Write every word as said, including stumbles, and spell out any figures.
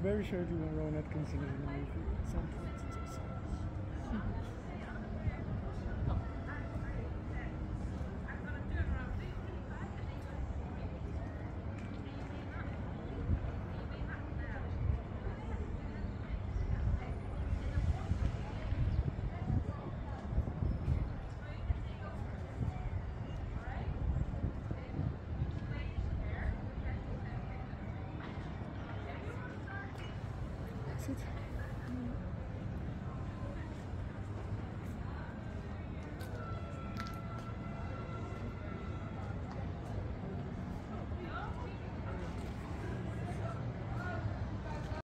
very shortly when Rowan Atkinson is in the movie at some point. It's also That's it.